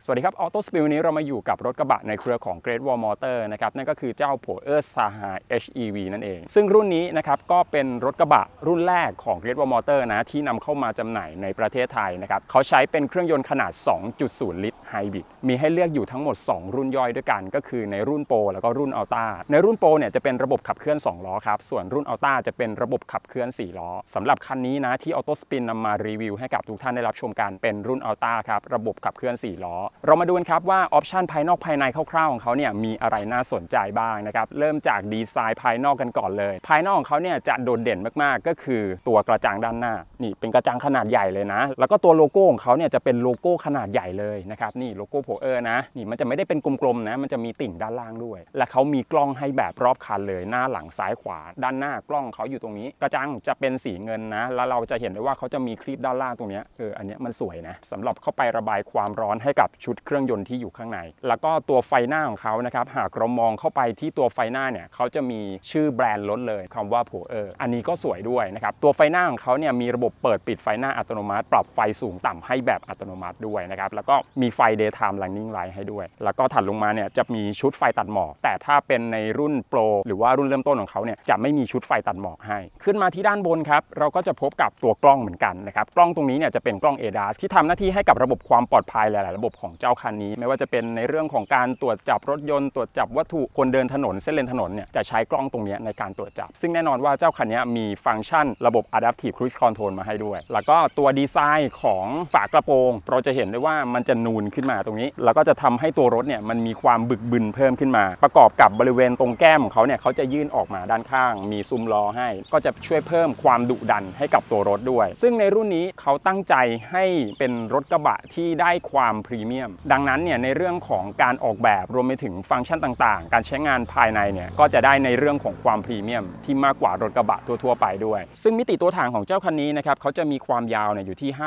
สวัสดีครับออโต้สปิลนี้เรามาอยู่กับรถกระบะในเครือของ Great Wall Motor นะครับนั่นก็คือเจ้า Porsche Sahai HEV นั่นเองซึ่งรุ่นนี้นะครับก็เป็นรถกระบะรุ่นแรกของ Great Wall Motor นะที่นำเข้ามาจำหน่ายในประเทศไทยนะครับเขาใช้เป็นเครื่องยนต์ขนาด 2.0 ลิตรไฮบริดมีให้เลือกอยู่ทั้งหมด2รุ่นย่อยด้วยกันก็คือในรุ่นโปรแล้วก็รุ่นอัลต้าในรุ่นโปรเนี่ยจะเป็นระบบขับเคลื่อน2ล้อครับส่วนรุ่นอัลต้าจะเป็นระบบขับเคลื่อน4ล้อสำหรับคันนี้นะที่ออโต้สปินนำมารีวิวให้กับทุกท่านได้รับชมกันเป็นรุ่นอัลต้าครับระบบขับเคลื่อน4ล้อเรามาดูกันครับว่าออปชันภายนอกภายในคร่าวๆของเขาเนี่ยมีอะไรน่าสนใจบ้างนะครับเริ่มจากดีไซน์ภายนอกกันก่อนเลยภายนอกของเขาเนี่ยจะโดดเด่นมากๆก็คือตัวกระจังด้านหน้านี่เป็นกระจังขนาดใหญ่เลยนะแล้วก็ตัวโลโก้ของเขาเนี่ยจะเป็นโลโก้ขนาดใหญ่เลยนะครับนี่โลโก้โพเออร์นะนี่มันจะไม่ได้เป็นกลมๆนะมันจะมีติ่งด้านล่างด้วยและเขามีกล้องให้แบบรอบคันเลยหน้าหลังซ้ายขวาด้านหน้ากล้องเขาอยู่ตรงนี้กระจังจะเป็นสีเงินนะแล้วเราจะเห็นได้ว่าเขาจะมีคลิปด้านล่างตรงนี้อันนี้มันสวยนะสำหรับเข้าไประบายความร้อนให้กับชุดเครื่องยนต์ที่อยู่ข้างในแล้วก็ตัวไฟหน้าของเขานะครับหากเรามองเข้าไปที่ตัวไฟหน้าเนี่ยเขาจะมีชื่อแบรนด์รถเลยคำว่าโพเออร์อันนี้ก็สวยด้วยนะครับตัวไฟหน้าของเขาเนี่ยมีระบบเปิดปิดไฟหน้าอัตโนมัติปรับไฟสูงต่ำให้แบบอัตโนมัติด้วยนะครับแล้วก็มีไฟ Daytime Running Light ให้ด้วยแล้วก็ถัดลงมาเนี่ยจะมีชุดไฟตัดหมอกแต่ถ้าเป็นในรุ่นโปรหรือว่ารุ่นเริ่มต้นของเขาเนี่ยจะไม่มีชุดไฟตัดหมอกให้ขึ้นมาที่ด้านบนครับเราก็จะพบกับตัวกล้องเหมือนกันนะครับกล้องตรงนี้เนี่ยจะเป็นกล้อง ADAS ที่ทำหน้าที่ให้กับระบบความปลอดภัยหลายๆระบบของเจ้าคันนี้ไม่ว่าจะเป็นในเรื่องของการตรวจจับรถยนต์ตรวจจับวัตถุคนเดินถนนเส้นเลนถนนเนี่ยจะใช้กล้องตรงนี้ในการตรวจจับซึ่งแน่นอนว่าเจ้าคันนี้มีฟังก์ชันระบบ Adaptive Cruise Control มาให้ด้วยแล้วก็ตัวดีไซน์ของฝากระโปรงเราจะเห็นได้ว่ามันจะนูนขึ้นมาตรงนี้แล้วก็จะทำให้ตัวรถเนี่ยมันมีความบึกบึนเพิ่มขึ้นมาประกอบกับบริเวณตรงแก้มของเขาเนี่ยเขาจะยื่นออกมาด้านข้างมีซุ้มล้อให้ก็จะช่วยเพิ่มความดุดันให้กับตัวรถด้วยซึ่งในรุ่นนี้เขาตั้งใจให้เป็นรถกระบะที่ได้ความพรีเมียมดังนั้นเนี่ยในเรื่องของการออกแบบรวมไปถึงฟังก์ชันต่างๆการใช้งานภายในเนี่ยก็จะได้ในเรื่องของความพรีเมียมที่มากกว่ารถกระบะทั่วๆไปด้วยซึ่งมิติตัวถังของเจ้าคันนี้นะครับเขาจะมีความยาวอยู่ที่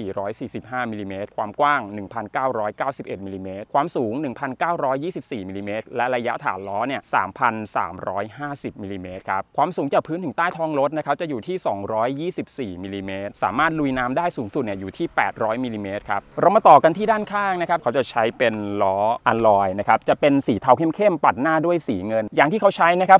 5,445 มิลลิเมตรความกว้าง 1,991 มิลลิเมตรความสูง 1,924 มิลลิเมตรและระยะฐานล้อเนี่ย 3,350 มิลลิเมตรครับความสูงจากพื้นถึงใต้ท้องรถนะครับจะอยู่ที่ 224 มิลลิเมตรสามารถลุยน้ำได้สูงสุดเนี่ยอยู่ที่ 800 มิลลิเมตรครับเรามาต่อกันที่ด้านข้างนะครับเขาจะใช้เป็นล้ออัลลอยนะครับจะเป็นสีเทาเข้มๆปัดหน้าด้วยสีเงินอย่างที่เขาใช้นะครับ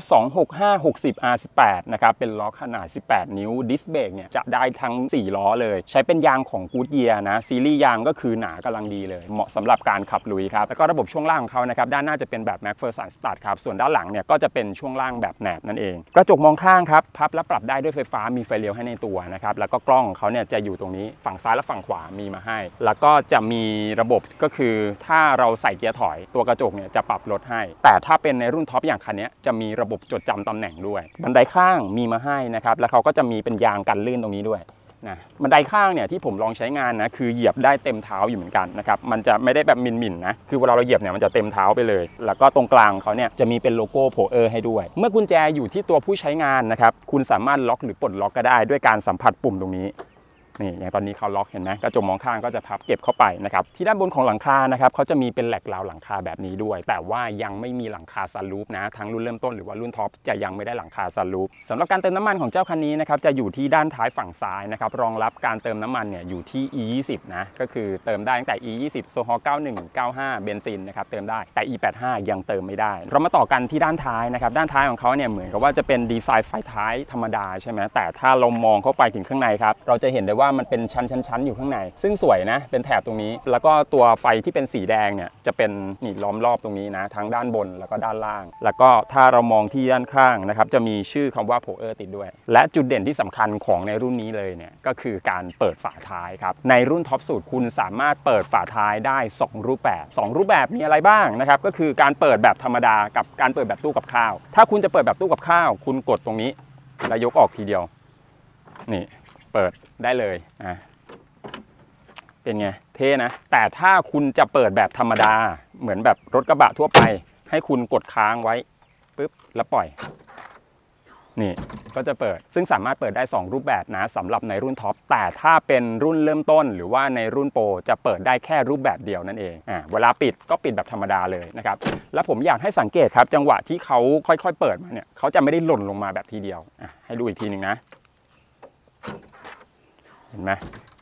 265/60 R18 นะครับเป็นล้อขนาด 18 นิ้วดิสเบรกเนี่ยจะได้ทั้ง4ล้อเลยใช้เป็นยางของ Goodyear นะซีรีส์ยางก็คือหนากำลังดีเลยเหมาะสำหรับการขับลุยครับแล้วก็ระบบช่วงล่างของเขานะครับด้านหน้าจะเป็นแบบ McPherson Strut ครับส่วนด้านหลังเนี่ยก็จะเป็นช่วงล่างแบบแหนบนั่นเองกระจกมองข้างครับพับและปรับได้ด้วยไฟฟ้ามีไฟเลี้ยวให้ในตัวนะครับแล้วก็กล้องของเขาเนี่ยจะอยู่ตรงนี้ฝั่งซ้ายและฝั่งขวามีมาให้แล้วก็จะมีระบบก็คือถ้าเราใส่เกียร์ถอยตัวกระจกเนี่ยจะปรับลดให้แต่ถ้าเป็นในรุ่นท็อปอย่างคันนี้จะมีระบบจดจำตำแหน่งด้วยบันไดข้างมีมาให้นะครับแล้วเขาก็จะมีเป็นยางกันลื่นตรงนี้ด้วยนะบันไดข้างเนี่ยที่ผมลองใช้งานนะคือเหยียบได้เต็มเท้าอยู่เหมือนกันนะครับมันจะไม่ได้แบบมินๆนะคือเวลาเราเหยียบเนี่ยมันจะเต็มเท้าไปเลยแล้วก็ตรงกลางเขาเนี่ยจะมีเป็นโลโก้โพเออร์ให้ด้วยเมื่อกุญแจอยู่ที่ตัวผู้ใช้งานนะครับคุณสามารถล็อกหรือปลดล็อกก็ได้ด้วยการสัมผัสปุ่มตรงนี้นี่อย่างตอนนี้เขาล็อกเห็นไหมกระจกมองข้างก็จะพับเก็บเข้าไปนะครับที่ด้านบนของหลังคานะครับเขาจะมีเป็นแหลกราวหลังคาแบบนี้ด้วยแต่ว่ายังไม่มีหลังคาซันรูฟนะทั้งรุ่นเริ่มต้นหรือว่ารุ่นท็อปจะยังไม่ได้หลังคาซันรูฟสำหรับการเติมน้ำมันของเจ้าคันนี้นะครับจะอยู่ที่ด้านท้ายฝั่งซ้ายนะครับรองรับการเติมน้ำมันเนี่ยอยู่ที่ E20 นะก็คือเติมได้ตั้งแต่ E20 โซฮอล์91 95เบนซินนะครับเติมได้แต่ E85 ยังเติมไม่ได้เรามาต่อกันที่ด้านท้ายนะครับด้านท้ายของเขาเนี่ยเหมือนกับว่าจะเป็นดีไซน์ไฟท้ายธรรมดาใช่ไหมแต่ถ้าเรามองเข้าไปถึงข้างในครับเราจะเห็นได้ว่ามันเป็นชั้นอยู่ข้างในซึ่งสวยนะเป็นแถบตรงนี้แล้วก็ตัวไฟที่เป็นสีแดงเนี่ยจะเป็นนี่ล้อมรอบตรงนี้นะทั้งด้านบนแล้วก็ด้านล่างแล้วก็ถ้าเรามองที่ด้านข้างนะครับจะมีชื่อคำว่าโพเออร์ติดด้วยและจุดเด่นที่สำคัญของในรุ่นนี้เลยเนี่ยก็คือการเปิดฝาท้ายครับในรุ่นท็อปสุดคุณสามารถเปิดฝาท้ายได้2รูปแบบมีอะไรบ้างนะครับก็คือการเปิดแบบธรรมดากับการเปิดแบบตู้กับข้าวถ้าคุณจะเปิดแบบตู้กับข้าวคุณกดตรงนี้แล้วยกออกทีเดียวนี่เปิดได้เลยเป็นไงเท่นะแต่ถ้าคุณจะเปิดแบบธรรมดาเหมือนแบบรถกระบะทั่วไปให้คุณกดค้างไว้ปุ๊บแล้วปล่อยนี่ก็จะเปิดซึ่งสามารถเปิดได้2รูปแบบนะสำหรับในรุ่นท็อปแต่ถ้าเป็นรุ่นเริ่มต้นหรือว่าในรุ่นโปรจะเปิดได้แค่รูปแบบเดียวนั่นเองเวลาปิดก็ปิดแบบธรรมดาเลยนะครับแล้วผมอยากให้สังเกตครับจังหวะที่เขาค่อยๆเปิดมาเนี่ยเขาจะไม่ได้หล่นลงมาแบบทีเดียวให้ดูอีกทีนึงนะเห็นไหม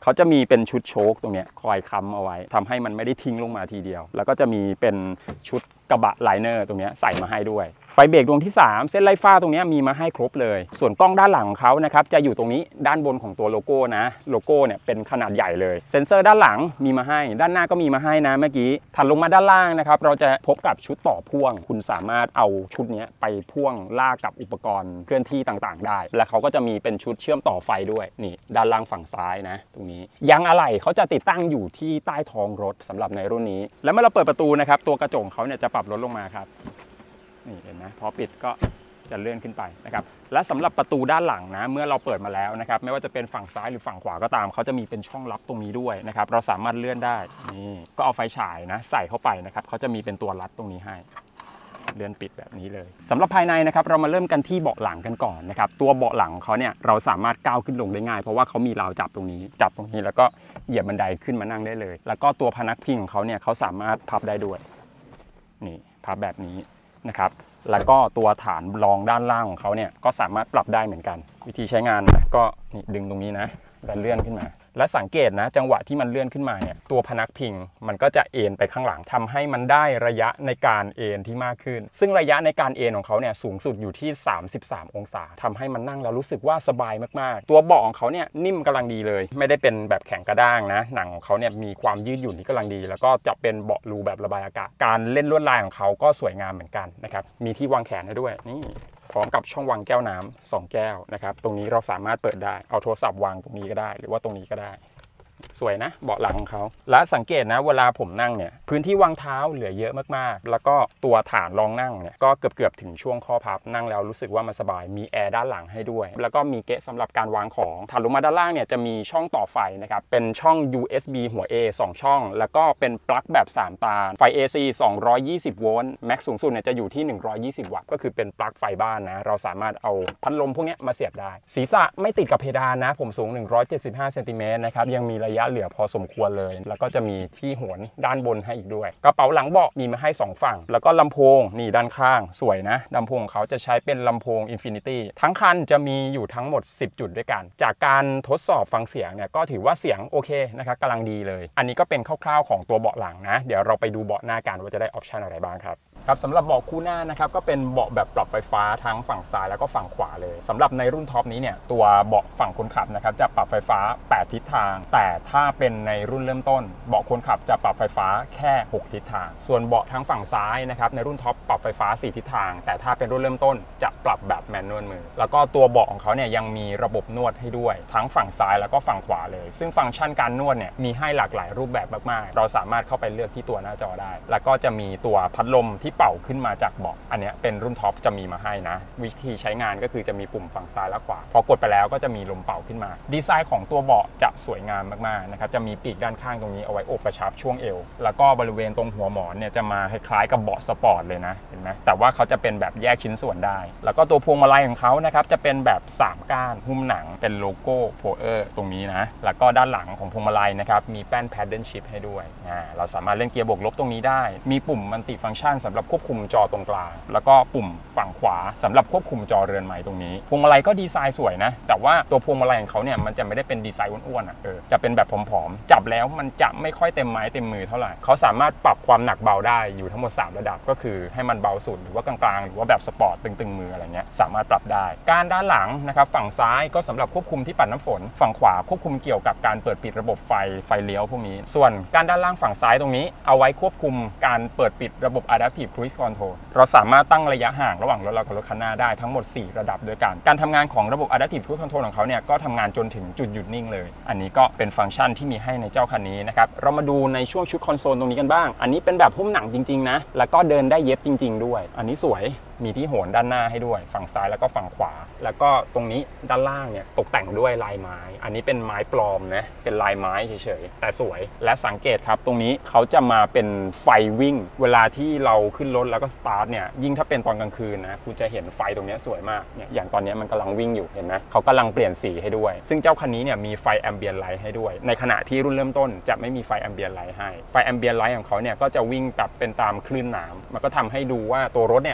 เขาจะมีเป็นชุดโชคตรงเนี้ยคอยค้ำเอาไว้ทำให้มันไม่ได้ทิ้งลงมาทีเดียวแล้วก็จะมีเป็นชุดกระบะไลเนอร์ตรงนี้ใส่มาให้ด้วยไฟเบรกดวงที่3เส้นไล่ฟ้าตรงนี้มีมาให้ครบเลยส่วนกล้องด้านหลังของเขานะครับจะอยู่ตรงนี้ด้านบนของตัวโลโก้นะโลโก้เนี่ยเป็นขนาดใหญ่เลยเซ็นเซอร์ด้านหลังมีมาให้ด้านหน้าก็มีมาให้นะเมื่อกี้ถัดลงมาด้านล่างนะครับเราจะพบกับชุดต่อพ่วงคุณสามารถเอาชุดนี้ไปพ่วงลากกับอุปกรณ์เคลื่อนที่ต่างๆได้และเขาก็จะมีเป็นชุดเชื่อมต่อไฟด้วยนี่ด้านล่างฝั่งซ้ายนะตรงนี้ยางอะไหล่เขาจะติดตั้งอยู่ที่ใต้ท้องรถสำหรับในรุ่นนี้แล้วเมื่อเราเปิดประตูนะครับตัวกระจกเขาเนี่ยจะปรับลดลงมาครับนี่เห็นไหมพอปิดก็จะเลื่อนขึ้นไปนะครับและสำหรับประตูด้านหลังนะเมื่อเราเปิดมาแล้วนะครับไม่ว่าจะเป็นฝั่งซ้ายหรือฝั่งขวาก็ตามเขาจะมีเป็นช่องลับตรงนี้ด้วยนะครับเราสามารถเลื่อนได้นี่ก็เอาไฟฉายนะใส่เข้าไปนะครับเขาจะมีเป็นตัวลัดตรงนี้ให้เลื่อนปิดแบบนี้เลยสำหรับภายในนะครับเรามาเริ่มกันที่เบาะหลังกันก่อนนะครับตัวเบาะหลังเขาเนี่ยเราสามารถก้าวขึ้นลงได้ง่ายเพราะว่าเขามีราวจับตรงนี้แล้วก็เหยียบบันไดขึ้นมานั่งได้เลยแล้วก็ตัวพนักพิงของเขาเนี่ยเขาสามารถพับได้ด้วยนี่พับแบบนี้นะครับแล้วก็ตัวฐานรองด้านล่างของเขาเนี่ยก็สามารถปรับได้เหมือนกันวิธีใช้งานนะก็นี่ดึงตรงนี้นะแล้วเลื่อนขึ้นมาและสังเกตนะจังหวะที่มันเลื่อนขึ้นมาเนี่ยตัวพนักพิงมันก็จะเอนไปข้างหลังทำให้มันได้ระยะในการเอนที่มากขึ้นซึ่งระยะในการเอนของเขาเนี่ยสูงสุดอยู่ที่33องศาทำให้มันนั่งแล้วรู้สึกว่าสบายมากๆตัวเบาะของเขาเนี่ยนิ่มกำลังดีเลยไม่ได้เป็นแบบแข็งกระด้างนะหนังของเขาเนี่ยมีความยืดหยุ่นที่กำลังดีแล้วก็จะเป็นเบาะรูแบบระบายอากาศการเล่นลวดลายของเขาก็สวยงามเหมือนกันนะครับมีที่วางแขนได้ด้วยนี่พร้อมกับช่องวางแก้วน้ำ2แก้วนะครับตรงนี้เราสามารถเปิดได้เอาโทรศัพท์วางตรงนี้ก็ได้หรือว่าตรงนี้ก็ได้สวยนะเบาะหลังของเขาและสังเกตนะเวลาผมนั่งเนี่ยพื้นที่วางเท้าเหลือเยอะมากๆแล้วก็ตัวฐานรองนั่งเนี่ยก็เกือบถึงช่วงข้อพับนั่งแล้วรู้สึกว่ามันสบายมีแอร์ด้านหลังให้ด้วยแล้วก็มีเกะสำหรับการวางของถัดลงมาด้านล่างเนี่ยจะมีช่องต่อไฟนะครับเป็นช่อง USB หัว A 2ช่องแล้วก็เป็นปลั๊กแบบ3ตาไฟ AC 220โวลต์แม็กสูงสุดเนี่ยจะอยู่ที่120วัตต์ก็คือเป็นปลั๊กไฟบ้านนะเราสามารถเอาพัดลมพวกนี้มาเสียบได้ศีรษะไม่ติดกับเพดานนะผมสูง175เซนติเมตรนะครับยังมีระยะเหลือพอสมควรเลยแล้วก็จะมีที่หัวด้านบนให้อีกด้วยกระเป๋าหลังเบาะมีมาให้2ฝั่งแล้วก็ลำโพงนี่ด้านข้างสวยนะลำโพงเขาจะใช้เป็นลำโพง Infinity ทั้งคันจะมีอยู่ทั้งหมด10จุดด้วยกันจากการทดสอบฟังเสียงเนี่ยก็ถือว่าเสียงโอเคนะครับกำลังดีเลยอันนี้ก็เป็นคร่าวๆของตัวเบาะหลังนะเดี๋ยวเราไปดูเบาะหน้ากันว่าจะได้ออปชันอะไรบ้างครับสำหรับเบาะคู่หน้านะครับก็เป็นเบาะแบบปรับไฟฟ้าทั้งฝั่งซ้ายแล้วก็ฝั่งขวาเลยสำหรับในรุ่นท็อปนี้เนี่ยตัวเบาะฝั่งคนขับนะครับจะปรับไฟฟ้า8ทิศทางแต่ถ้าเป็นในรุ่นเริ่มต้นเบาะคนขับจะปรับไฟฟ้าแค่6ทิศทางส่วนเบาะทั้งฝั่งซ้ายนะครับในรุ่นท็อปปรับไฟฟ้า4ทิศทางแต่ถ้าเป็นรุ่นเริ่มต้นจะปรับแบบแมนนวลมือแล้วก็ตัวเบาะของเขาเนี่ยยังมีระบบนวดให้ด้วยทั้งฝั่งซ้ายแล้วก็ฝั่งขวาเลยซึ่งฟังก์ชันการนวดเนี่ยมีให้หลากหลายรูปแบบมากๆเราสามารถเข้าไปเลือกที่ตัวหน้าจอได้แล้วก็จะมีตัวพัดลมที่เป่าขึ้นมาจากเบาะอันนี้เป็นรุ่นท็อปจะมีมาให้นะวิธีใช้งานก็คือจะมีปุ่มฝั่งซ้ายและขวาพอกดไปแล้วก็จะมีลมเป่าขึ้นมาดีไซน์ของตัวเบาะจะสวยงามมากๆนะครับจะมีปีกด้านข้างตรงนี้เอาไว้โอบกระชับช่วงเอวแล้วก็บริเวณตรงหัวหมอนเนี่ยจะมาคล้ายๆกับเบาะสปอร์ตเลยนะเห็นไหมแต่ว่าเขาจะเป็นแบบแยกชิ้นส่วนได้แล้วก็ตัวพวงมาลัยของเขานะครับจะเป็นแบบ3ก้านหุ้มหนังเป็นโลโก้โพเออร์ตรงนี้นะแล้วก็ด้านหลังของพวงมาลัยนะครับมีแป้น Paddle Shift ให้ด้วยเราสามารถเล่นเกียร์บวกลบตรงนี้ได้มีปุ่มมัลติฟังก์ชันสำหรับควบคุมจอตรงกลางแล้วก็ปุ่มฝั่งขวาสำหรับควบคุมจอเรือนใหม่ตรงนี้พวงมาลัยก็ดีไซน์สวยนะแต่ว่าตัวพวงมาลัยของเขาเนี่ยมันจะไม่ได้เป็นดีไซน์อ้วนๆจะเป็นแบบผอมๆจับแล้วมันจะไม่ค่อยเต็มไม้เต็มมือเท่าไหร่เขาสามารถปรับความหนักเบาได้อยู่ทั้งหมด3ระดับก็คือให้มันเบาสุดหรือว่ากลางๆหรือว่าแบบสปอร์ตตึงๆมืออะไรเงี้ยสามารถปรับได้การด้านหลังนะครับฝั่งซ้ายก็สำหรับควบคุมที่ปัดน้ำฝนฝั่งขวาควบคุมเกี่ยวกับการเปิดปิดระบบไฟเลี้ยวพวกนี้ส่วนการด้านล่างฝั่งซ้ายตรงนี้เอาไว้ควบคุมการเปิดปิดระบบ Adaptive Cruise Control เราสามารถตั้งระยะห่างระหว่างรถเรากับรถคันหน้าได้ทั้งหมด4ระดับด้วยกันการทำงานของระบบ Adaptive Cruise Control ของเขาเนี่ยก็ทำงานจนถึงจุดหยุดนิ่งเลยอันนี้ก็เป็นฟังก์ชันที่มีให้ในเจ้าคันนี้นะครับเรามาดูในช่วงชุดคอนโซลตรงนี้กันบ้างอันนี้เป็นแบบหุ้มหนังจริงๆนะแล้วก็เดินได้เย็บจริงๆด้วยอันนี้สวยมีที่โหนด้านหน้าให้ด้วยฝั่งซ้ายแล้วก็ฝั่งขวาแล้วก็ตรงนี้ด้านล่างเนี่ยตกแต่งด้วยลายไม้อันนี้เป็นไม้ปลอมนะเป็นลายไม้เฉยๆแต่สวยและสังเกตครับตรงนี้เขาจะมาเป็นไฟวิ่งเวลาที่เราขึ้นรถแล้วก็สตาร์ทเนี่ยยิ่งถ้าเป็นตอนกลางคืนนะคุณจะเห็นไฟตรงนี้สวยมากเนี่ยอย่างตอนนี้มันกำลังวิ่งอยู่เห็นไหมเขากำลังเปลี่ยนสีให้ด้วยซึ่งเจ้าคันนี้เนี่ยมีไฟแอมเบียนไลท์ให้ด้วยในขณะที่รุ่นเริ่มต้นจะไม่มีไฟแอมเบียนไลท์ให้ไฟแอมเบียนไลท์ของเขาเนี่ยก็จะวิ่งแบบเป็นตามคลื่นน้ำมันก็ทำให้ดูว่าตัวรถเนี่ยหรูห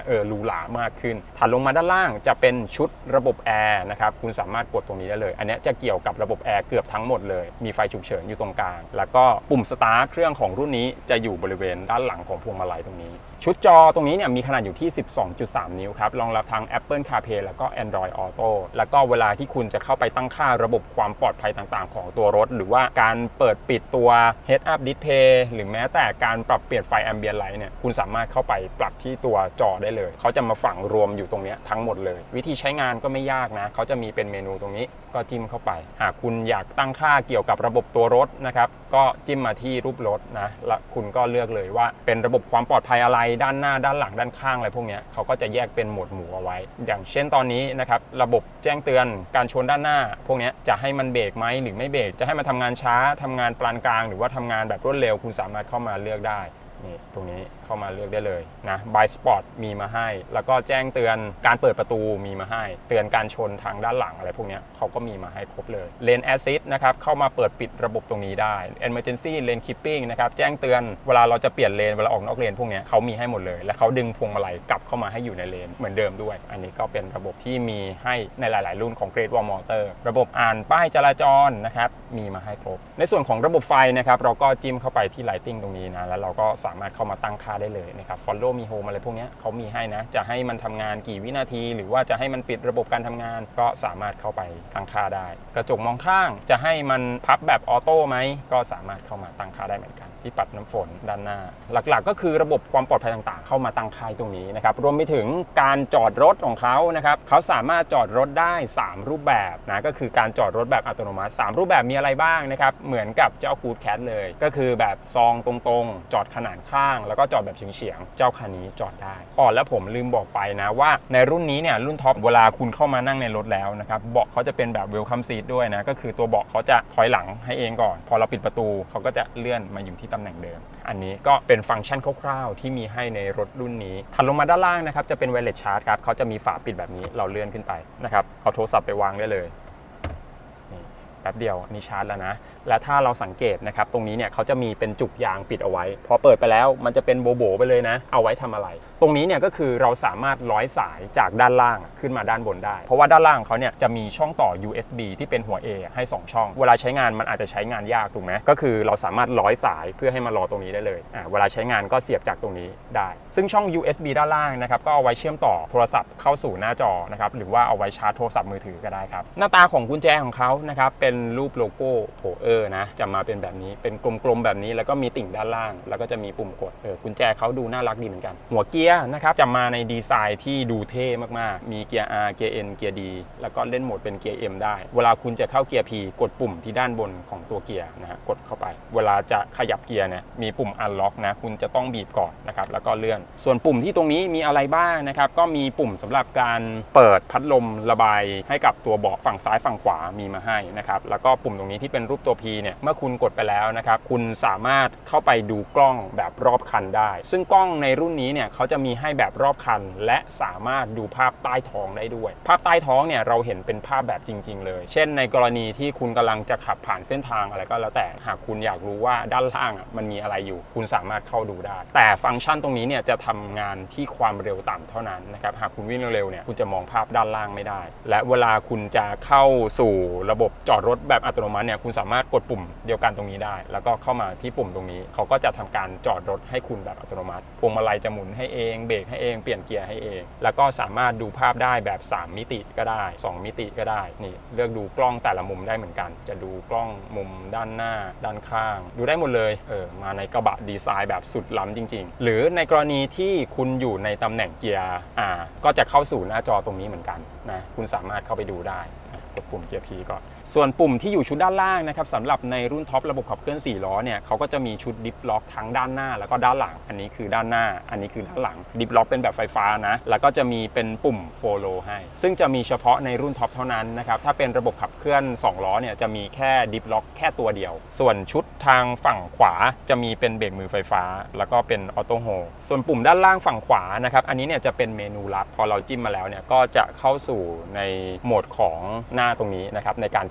หรามากขึ้นถัดลงมาด้านล่างจะเป็นชุดระบบแอร์นะครับคุณสามารถกดตรงนี้ได้เลยอันนี้จะเกี่ยวกับระบบแอร์เกือบทั้งหมดเลยมีไฟฉุกเฉินอยู่ตรงกลางแล้วก็ปุ่มสตาร์ทเครื่องของรุ่นนี้จะอยู่บริเวณด้านหลังของพวงมาลัยตรงนี้ชุดจอตรงนี้เนี่ยมีขนาดอยู่ที่ 12.3 นิ้วครับรองรับทั้ง Apple CarPlay แล้วก็ Android Auto แล้วก็เวลาที่คุณจะเข้าไปตั้งค่าระบบความปลอดภัยต่างๆของตัวรถหรือว่าการเปิดปิดตัว Head Up Display หรือแม้แต่การปรับเปลี่ยนไฟ Ambient Light เนี่ยคุณสามารถเข้าไปปรับที่ตัวจอได้เลยเขาจะมาฝังรวมอยู่ตรงนี้ทั้งหมดเลยวิธีใช้งานก็ไม่ยากนะเขาจะมีเป็นเมนูตรงนี้ก็จิ้มเข้าไปหากคุณอยากตั้งค่าเกี่ยวกับระบบตัวรถนะครับก็จิ้มมาที่รูปรถนะแล้วคุณก็เลือกเลยว่าเป็นระบบความปลอดภัยอะไรด้านหน้าด้านหลังด้านข้างอะไรพวกนี้เขาก็จะแยกเป็นหมวดหมู่เอาไว้อย่างเช่นตอนนี้นะครับระบบแจ้งเตือนการชนด้านหน้าพวกนี้จะให้มันเบรกไหมหรือไม่เบรกจะให้มันทำงานช้าทำงานปานกลางหรือว่าทำงานแบบรวดเร็วคุณสามารถเข้ามาเลือกได้นี่ตรงนี้เข้ามาเลือกได้เลยนะ By Spot มีมาให้แล้วก็แจ้งเตือนการเปิดประตูมีมาให้เตือนการชนทางด้านหลังอะไรพวกนี้เขาก็มีมาให้ครบเลย Lane Assist นะครับเข้ามาเปิดปิดระบบตรงนี้ได้ Emergency Lane Keeping นะครับแจ้งเตือนเวลาเราจะเปลี่ยนเลนเวลาออกนอกเลนพวกนี้เขามีให้หมดเลยและเขาดึงพวงมาลัยกลับเข้ามาให้อยู่ในเลนเหมือนเดิมด้วยอันนี้ก็เป็นระบบที่มีให้ในหลายๆรุ่นของ Great Wall Motor ระบบอ่านป้ายจราจรนะครับมีมาให้ครบในส่วนของระบบไฟนะครับเราก็จิ้มเข้าไปที่ Lighting ตรงนี้นะแล้วเราก็สามารถเข้ามาตั้งค่าได้เลยนะครับ Follow Me Home อะไรพวกนี้เขามีให้นะจะให้มันทำงานกี่วินาทีหรือว่าจะให้มันปิดระบบการทำงานก็สามารถเข้าไปตั้งค่าได้กระจกมองข้างจะให้มันพับแบบออโต้ไหมก็สามารถเข้ามาตั้งค่าได้เหมือนกันที่ปัดน้ำฝนด้านหน้าหลักๆก็คือระบบความปลอดภัยต่างๆเข้ามาตั้งค่าตรงนี้นะครับรวมไปถึงการจอดรถของเขานะครับเขาสามารถจอดรถได้3รูปแบบนะก็คือการจอดรถแบบอัตโนมัติ3รูปแบบมีอะไรบ้างนะครับเหมือนกับเจ้า Good Cat เลยก็คือแบบซองตรงๆจอดขนานข้างแล้วก็จอดแบบเฉียงๆเจ้าคันนี้จอดได้แล้วผมลืมบอกไปนะว่าในรุ่นนี้เนี่ยรุ่นท็อปเวลาคุณเข้ามานั่งในรถแล้วนะครับเบาะเขาจะเป็นแบบ Welcome Seat ด้วยนะก็คือตัวเบาะเขาจะถอยหลังให้เองก่อนพอเราปิดประตูเขาก็จะเลื่อนมาอยู่ที่ตำแหน่งเดิมอันนี้ก็เป็นฟังก์ชันคร่าวๆที่มีให้ในรถรุ่นนี้ถัดลงมาด้านล่างนะครับจะเป็น Wireless Charge ครับเขาจะมีฝาปิดแบบนี้เราเลื่อนขึ้นไปนะครับเอาโทรศัพท์ไปวางได้เลยนี่แป๊บเดียวนี่ชาร์จแล้วนะและถ้าเราสังเกตนะครับตรงนี้เนี่ยเขาจะมีเป็นจุกยางปิดเอาไว้พอเปิดไปแล้วมันจะเป็นโบไปเลยนะเอาไว้ทำอะไรตรงนี้เนี่ยก็คือเราสามารถร้อยสายจากด้านล่างขึ้นมาด้านบนได้เพราะว่าด้านล่างเขาเนี่ยจะมีช่องต่อ USB ที่เป็นหัว A ให้2ช่องเวลาใช้งานมันอาจจะใช้งานยากถูกไหมก็คือเราสามารถร้อยสายเพื่อให้มารอตรงนี้ได้เลยเวลาใช้งานก็เสียบจากตรงนี้ได้ซึ่งช่อง USB ด้านล่างนะครับก็เอาไว้เชื่อมต่อโทรศัพท์เข้าสู่หน้าจอนะครับหรือว่าเอาไว้ชาร์จโทรศัพท์มือถือก็ได้ครับหน้าตาของกุญแจของเขานะครับเป็นรูปโลโก้โผนะจะมาเป็นแบบนี้เป็นกลมๆแบบนี้แล้วก็มีติ่งด้านล่างแล้วก็จะมีปุ่มกดกุญแจเขาดูน่ารักดีเหมือนกันหัวเกียร์นะครับจะมาในดีไซน์ที่ดูเท่มากๆมีเกียร์ R เกียร์ N เกียร์ D แล้วก็เล่นโหมดเป็นเกียร์ M ได้เวลาคุณจะเข้าเกียร์ P กดปุ่มที่ด้านบนของตัวเกียร์นะฮะกดเข้าไปเวลาจะขยับเกียร์เนี่ยมีปุ่ม Unlock นะคุณจะต้องบีบก่อนนะครับแล้วก็เลื่อนส่วนปุ่มที่ตรงนี้มีอะไรบ้างนะครับก็มีปุ่มสำหรับการเปิดพัดลมระบายให้กับตัวเบาะฝั่งซ้ายฝั่งขวามีมาให้นะครับแล้วก็ปุ่มตรงนี้ที่เป็นรูปตัว P เนี่ยเมื่อคุณกดไปแล้วนะครับคุณสามารถเข้าไปดูกล้องแบบรอบคันได้ซึ่งกล้องในรุ่นนี้เนี่ยเขาจะมีให้แบบรอบคันและสามารถดูภาพใต้ท้องได้ด้วยภาพใต้ท้องเนี่ยเราเห็นเป็นภาพแบบจริงๆเลยเช่นในกรณีที่คุณกำลังจะขับผ่านเส้นทางอะไรก็แล้วแต่หากคุณอยากรู้ว่าด้านล่างมันมีอะไรอยู่คุณสามารถเข้าดูได้แต่ฟังก์ชันตรงนี้เนี่ยจะทำงานที่ความเร็วต่ำเท่านั้นนะครับหากคุณวิ่งเร็วๆเนี่ยคุณจะมองภาพด้านล่างไม่ได้และเวลาคุณจะเข้าสู่ระบบจอดรถแบบอัตโนมัติเนี่ยคุณสามารถกดปุ่มเดียวกันตรงนี้ได้แล้วก็เข้ามาที่ปุ่มตรงนี้เขาก็จะทำการจอดรถให้คุณแบบอัตโนมัติพวงมาลัยจะหมุนให้เองเบรกให้เองเปลี่ยนเกียร์ให้เองแล้วก็สามารถดูภาพได้แบบ3มิติก็ได้2มิติก็ได้นี่เลือกดูกล้องแต่ละมุมได้เหมือนกันจะดูกล้องมุมด้านหน้าด้านข้างดูได้หมดเลยมาในกระบะดีไซน์แบบสุดล้ำจริงๆหรือในกรณีที่คุณอยู่ในตำแหน่งเกียร์ R ก็จะเข้าสู่หน้าจอตรงนี้เหมือนกันนะคุณสามารถเข้าไปดูได้กดปุ่มเกียร์ P ก่อนส่วนปุ่มที่อยู่ชุดด้านล่างนะครับสำหรับในรุ่นท็อประบบขับเคลื่อน4ล้อเนี่ยเขาก็จะมีชุดดิฟล็อกทั้งด้านหน้าแล้วก็ด้านหลังอันนี้คือด้านหน้าอันนี้คือด้านหลังดิฟล็อกเป็นแบบไฟฟ้านะแล้วก็จะมีเป็นปุ่มโฟโลให้ซึ่งจะมีเฉพาะในรุ่นท็อปเท่านั้นนะครับถ้าเป็นระบบขับเคลื่อน2ล้อเนี่ยจะมีแค่ดิฟล็อกแค่ตัวเดียวส่วนชุดทางฝั่งขวาจะมีเป็นเบรกมือไฟฟ้าแล้วก็เป็นออโต้โฮส่วนปุ่มด้านล่างฝั่งขวานะครับอันนี้เนี่ยจะเป็นเมนูลับพอเราจิ้มมาแล้วเนี่ยก็จะเข้าสู่ในโหมดของหน้าตรงนี้นะครับในการเซต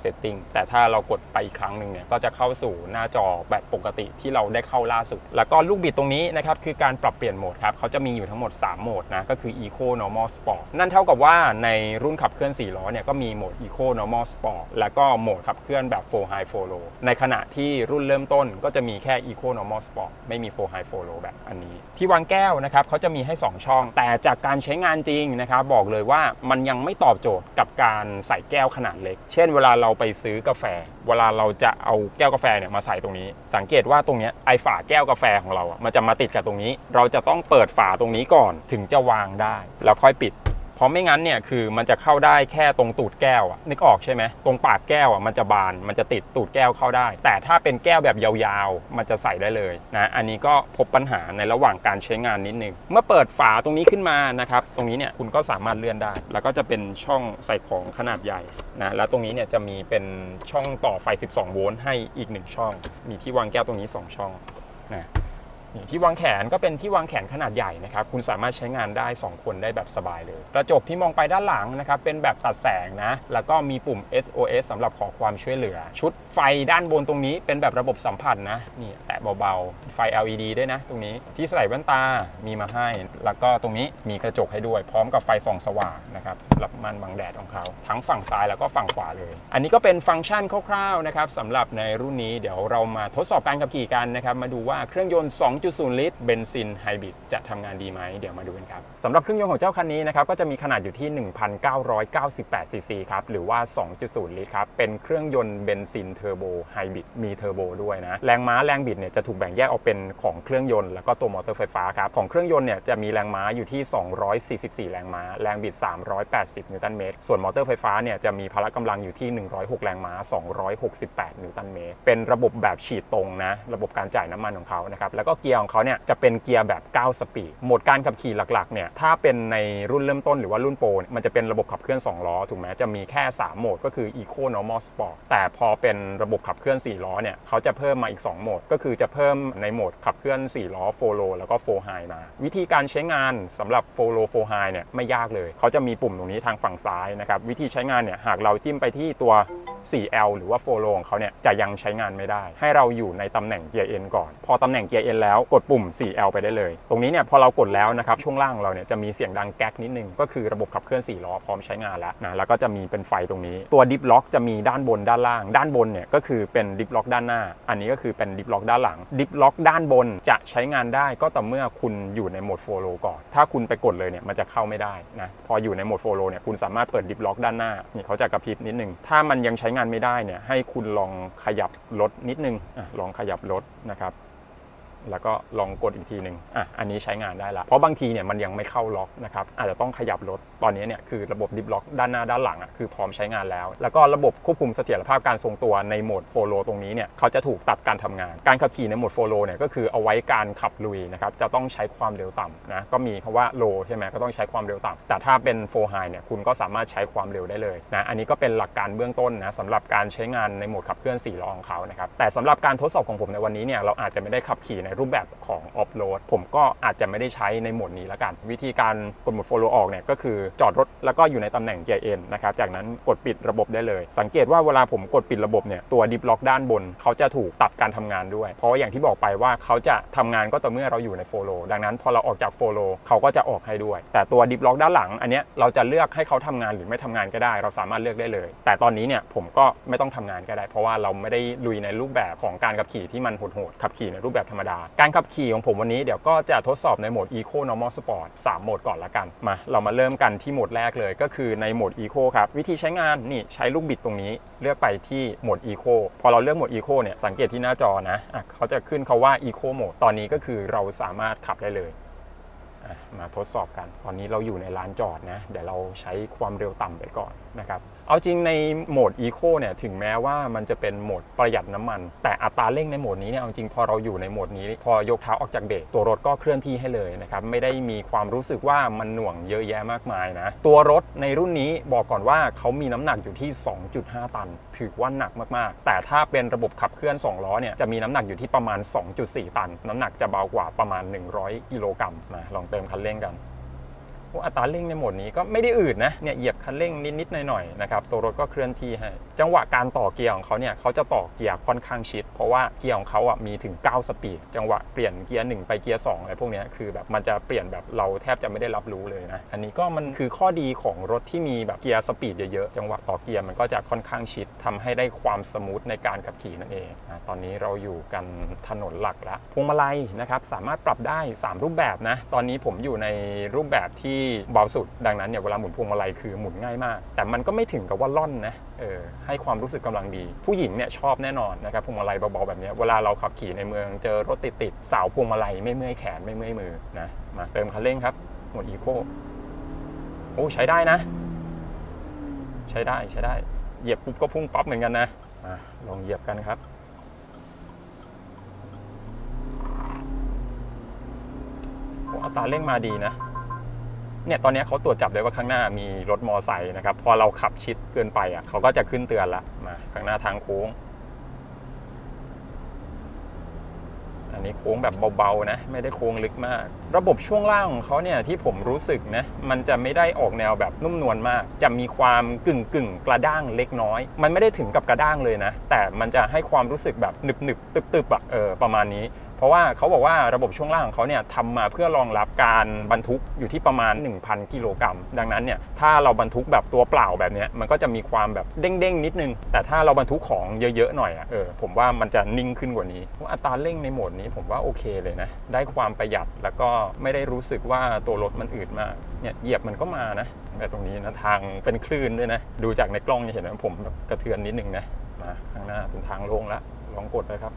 Setting แต่ถ้าเรากดไปอีกครั้งหนึ่งเนี่ยก็จะเข้าสู่หน้าจอแบบปกติที่เราได้เข้าล่าสุดแล้วก็ลูกบิดตรงนี้นะครับคือการปรับเปลี่ยนโหมดครับเขาจะมีอยู่ทั้งหมด3โหมดนะก็คือ Eco Normal Sport นั่นเท่ากับว่าในรุ่นขับเคลื่อน4ล้อเนี่ยก็มีโหมด Eco Normal Sport แล้วก็โหมดขับเคลื่อนแบบ 4 High 4 Low ในขณะที่รุ่นเริ่มต้นก็จะมีแค่ Eco Normal Sport ไม่มี 4 High 4 Low แบบอันนี้ที่วางแก้วนะครับเขาจะมีให้2ช่องแต่จากการใช้งานจริงนะครับบอกเลยว่ามันยังไม่ตอบโจทย์กับการใส่แก้วขนาดเล็กเช่นเวลาเราไปซื้อกาแฟเวลาเราจะเอาแก้วกาแฟเนี่ยมาใส่ตรงนี้สังเกตว่าตรงนี้ไอฝาแก้วกาแฟของเราอ่ะมันจะมาติดกับตรงนี้เราจะต้องเปิดฝาตรงนี้ก่อนถึงจะวางได้แล้วค่อยปิดเพราะไม่งั้นเนี่ยคือมันจะเข้าได้แค่ตรงตูดแก้วอ่ะนึกออกใช่ไหมตรงปากแก้วอ่ะมันจะบานมันจะติดตูดแก้วเข้าได้แต่ถ้าเป็นแก้วแบบยาวๆมันจะใส่ได้เลยนะอันนี้ก็พบปัญหาในระหว่างการใช้งานนิดนึงเมื่อเปิดฝาตรงนี้ขึ้นมานะครับตรงนี้เนี่ยคุณก็สามารถเลื่อนได้แล้วก็จะเป็นช่องใส่ของขนาดใหญ่นะแล้วตรงนี้เนี่ยจะมีเป็นช่องต่อไฟ12โวลต์ให้อีก1ช่องมีที่วางแก้วตรงนี้2ช่องนะที่วางแขนก็เป็นที่วางแขนขนาดใหญ่นะครับคุณสามารถใช้งานได้2คนได้แบบสบายเลยกระจกที่มองไปด้านหลังนะครับเป็นแบบตัดแสงนะแล้วก็มีปุ่ม SOS สำหรับขอความช่วยเหลือชุดไฟด้านบนตรงนี้เป็นแบบระบบสัมผัสนะนี่แตะเบาๆไฟ LED ด้วยนะตรงนี้ที่ใส่แว่นตามีมาให้แล้วก็ตรงนี้มีกระจกให้ด้วยพร้อมกับไฟส่องสว่างนะครับสำหรับม่านบังแดดของเขาทั้งฝั่งซ้ายแล้วก็ฝั่งขวาเลยอันนี้ก็เป็นฟังก์ชันคร่าวๆนะครับสำหรับในรุ่นนี้เดี๋ยวเรามาทดสอบการขับขี่กันนะครับมาดูว่าเครื่องยนต์2.0 ลิตรเบนซินไฮบริดจะทำงานดีไหมเดี๋ยวมาดูกันครับสำหรับเครื่องยนต์ของเจ้าคันนี้นะครับก็จะมีขนาดอยู่ที่ 1,998 ซีซีครับหรือว่า 2.0 ลิตรครับเป็นเครื่องยนต์เบนซินเทอร์โบไฮบริดมีเทอร์โบด้วยนะแรงม้าแรงบิดเนี่ยจะถูกแบ่งแยกออกเป็นของเครื่องยนต์แล้วก็ตัวมอเตอร์ไฟฟ้าครับของเครื่องยนต์เนี่ยจะมีแรงม้าอยู่ที่244แรงม้าแรงบิด380นิวตันเมตรส่วนมอเตอร์ไฟฟ้าเนี่ยจะมีพละกำลังอยู่ที่106แรงม้า268นิวตันเมตรเป็นระบบแบบฉีดตรงนะระบบการจ่ายน้ำมันของเขานะครับแล้วก็เกียร์ของเขาเนี่ยจะเป็นเกียร์แบบ9สปีดโหมดการขับขี่หลักๆเนี่ยถ้าเป็นในรุ่นเริ่มต้นหรือว่ารุ่นโปรมันจะเป็นระบบขับเคลื่อน2ล้อถูกไหมจะมีแค่3โหมดก็คือ Eco Normal Sport แต่พอเป็นระบบขับเคลื่อน4ล้อเนี่ยเขาจะเพิ่มมาอีก2โหมดก็คือจะเพิ่มในโหมดขับเคลื่อน4ล้อ4 Low แล้วก็4 High มาวิธีการใช้งานสำหรับ4 Low 4 High เนี่ยไม่ยากเลยเขาจะมีปุ่มตรงนี้ทางฝั่งซ้ายนะครับวิธีใช้งานเนี่ยหากเราจิ้มไปที่ตัว4L หรือว่า4 Low ของเขาเนี่ยจะยังใช้งานไม่ได้ให้เราอยู่ในตำแหน่งเกียร์ N ก่อนพอตำแหน่งเกียร์ N แล้วกดปุ่ม 4L ไปได้เลยตรงนี้เนี่ยพอเรากดแล้วนะครับช่วงล่างเราเนี่ยจะมีเสียงดังแก๊กนิดนึงก็คือระบบขับเคลื่อน4ล้อพร้อมใช้งานแล้วนะแล้วก็จะมีเป็นไฟตรงนี้ตัวดิฟล็อกจะมีด้านบนด้านล่างด้านบนเนี่ยก็คือเป็นดิฟล็อกด้านหน้าอันนี้ก็คือเป็นดิฟล็อกด้านหลังดิฟล็อกด้านบนจะใช้งานได้ก็ต่อเมื่อคุณอยู่ในโหมด4 Low ก่อนถ้าคุณไปกดเลยเนี่ยมันจะเข้าไม่ได้นะพออยู่ในโหมด4 Low เนี่ยคุณสามารถเปิดดิฟล็อกด้านหน้านี่เขาจะกระพริบนิดนึงถ้ามันยังใช้งานไม่ได้เนี่ยให้คุณลองขยับรถนิดนึงลองขยับรถนะครับแล้วก็ลองกดอีกทีหนึ่งอันนี้ใช้งานได้ละเพราะบางทีเนี่ยมันยังไม่เข้าล็อกนะครับอาจจะต้องขยับรถตอนนี้เนี่ยคือระบบดิฟล็อกด้านหน้าด้านหลังคือพร้อมใช้งานแล้วก็ระบบควบคุมเสถียรภาพการทรงตัวในโหมด4 Low ตรงนี้เนี่ยเขาจะถูกตัดการทำงานการขับขี่ในโหมด4 Low เนี่ยก็คือเอาไว้การขับลุยนะครับจะต้องใช้ความเร็วต่ำนะก็มีคำว่า low ใช่ไหมก็ต้องใช้ความเร็วต่ำแต่ถ้าเป็น4 High เนี่ยคุณก็สามารถใช้ความเร็วได้เลยนะอันนี้ก็เป็นหลักการเบื้องต้นนะสำหรับการใช้งานในโหมดขับเคลื่อน4ล้อของเขานะครับแต่สำหรับการทดสอบของผมในวันนี้เนี่ยเราอาจจะไม่ได้ขับขี่ในรูปแบบของออฟโรดผมก็อาจจะไม่ได้ใช้ในโหมดนี้แล้วกันวิธีการกดโหมดโฟโลออกเนี่ยก็คือจอดรถแล้วก็อยู่ในตำแหน่งเกียร์ N นะครับจากนั้นกดปิดระบบได้เลยสังเกตว่าเวลาผมกดปิดระบบเนี่ยตัวดิฟล็อกด้านบนเขาจะถูกตัดการทำงานด้วยเพราะอย่างที่บอกไปว่าเขาจะทำงานก็ต่อเมื่อเราอยู่ในโฟโลดังนั้นพอเราออกจากโฟโลเขาก็จะออกให้ด้วยแต่ตัวดิฟล็อกด้านหลังอันนี้เราจะเลือกให้เขาทำงานหรือไม่ทำงานก็ได้เราสามารถเลือกได้เลยแต่ตอนนี้เนี่ยผมก็ไม่ต้องทำงานก็ได้เพราะว่าเราไม่ได้ลุยในรูปแบบของการขับขี่ที่มันโหดๆขับขี่ในรูปแบบธรรมดาการขับขี่ของผมวันนี้เดี๋ยวก็จะทดสอบในโหมด Eco Normal Sport 3 โหมดก่อนละกันมาเรามาเริ่มกันที่โหมดแรกเลยก็คือในโหมด Eco ครับวิธีใช้งานนี่ใช้ลูกบิดตรงนี้เลือกไปที่โหมด Eco พอเราเลือกโหมด Eco เนี่ยสังเกตที่หน้าจอนะเขาจะขึ้นคำว่า Eco Mode ตอนนี้ก็คือเราสามารถขับได้เลยมาทดสอบกันตอนนี้เราอยู่ในลานจอดนะเดี๋ยวเราใช้ความเร็วต่ำไปก่อนนะครับเอาจริงในโหมด Eco เนี่ยถึงแม้ว่ามันจะเป็นโหมดประหยัดน้ำมันแต่อัตราเร่งในโหมดนี้เนี่ยเอาจริงพอเราอยู่ในโหมดนี้พอยกเท้าออกจากเบรกตัวรถก็เคลื่อนที่ให้เลยนะครับไม่ได้มีความรู้สึกว่ามันหน่วงเยอะแยะมากมายนะตัวรถในรุ่นนี้บอกก่อนว่าเขามีน้ำหนักอยู่ที่ 2.5 ตันถือว่าหนักมากๆแต่ถ้าเป็นระบบขับเคลื่อน2ล้อเนี่ยจะมีน้ำหนักอยู่ที่ประมาณ 2.4 ตันน้ำหนักจะเบากว่าประมาณ100 กิโลกรัมมาลองเติมคันเร่งกันอัตราเร่งในโหมดนี้ก็ไม่ได้อืดนะเนี่ยเหยียบคันเร่งนิดๆหน่อยๆนะครับตัวรถก็เคลื่อนที่ให้จังหวะการต่อเกียร์ของเขาเนี่ยเขาจะต่อเกียร์ค่อนข้างชิดเพราะว่าเกียร์ของเขาอ่ะมีถึง9สปีดจังหวะเปลี่ยนเกียร์1ไปเกียร์2อะไรพวกนี้คือแบบมันจะเปลี่ยนแบบเราแทบจะไม่ได้รับรู้เลยนะอันนี้ก็มันคือข้อดีของรถที่มีแบบเกียร์สปีดเยอะๆจังหวะต่อเกียร์มันก็จะค่อนข้างชิดทำให้ได้ความสมูทในการขับขี่นั่นเองตอนนี้เราอยู่กันถนนหลักแล้วพวงมาลัยนะครับสามารถปรับได้3รูปแบบนะตอนนี้ผมอยู่ในรูปแบบที่เบาสุดดังนั้นเนี่ยเวลาหมุนพวงมาลัยคือหมุนง่ายมากแต่มันก็ไม่ถึงกับว่าล่อนนะให้ความรู้สึกกำลังดีผู้หญิงเนี่ยชอบแน่นอนนะครับพวงมาลัยเบาๆแบบนี้เวลาเราขับขี่ในเมืองเจอรถติดๆสาวพวงมาลัยไม่เมื่อยแขนไม่เมื่อยมือนะมาเติมคันเร่งครับโหมดอีโคโอ้ใช้ได้นะใช้ได้เหยียบปุ๊บก็พุ่งปั๊บเหมือนกันนะลองเหยียบกันครับอัตราเร่งมาดีนะเนี่ยตอนนี้เขาตรวจจับได้ว่าข้างหน้ามีรถมอไซค์นะครับพอเราขับชิดเกินไปเขาก็จะขึ้นเตือนละมาข้างหน้าทางโค้งอันนี้โค้งแบบเบาๆนะไม่ได้โค้งลึกมากระบบช่วงล่างของเขาเนี่ยที่ผมรู้สึกนะมันจะไม่ได้ออกแนวแบบนุ่มนวลมากจะมีความกึ่งกระด้างเล็กน้อยมันไม่ได้ถึงกับกระด้างเลยนะแต่มันจะให้ความรู้สึกแบบหนึบตึบประมาณนี้เพราะว่าเขาบอกว่าระบบช่วงล่างของเขาเนี่ยทำมาเพื่อรองรับการบรรทุกอยู่ที่ประมาณ 1,000 กิโลกรัมดังนั้นเนี่ยถ้าเราบรรทุกแบบตัวเปล่าแบบนี้มันก็จะมีความแบบเด้งนิดนึงแต่ถ้าเราบรรทุกของเยอะๆหน่อยผมว่ามันจะนิ่งขึ้นกว่านี้อัตราเร่งในโหมดนี้ผมว่าโอเคเลยนะได้ความประหยัดแล้วก็ไม่ได้รู้สึกว่าตัวรถมันอืดมากเนี่ยเหยียบมันก็มานะแต่ตรงนี้นะทางเป็นคลื่นด้วยนะดูจากในกล้องจะเห็นว่าผมแบบกระเทือนนิดนึงนะมาข้างหน้าเป็นทางโล่งแล้วลองกดเลยครับ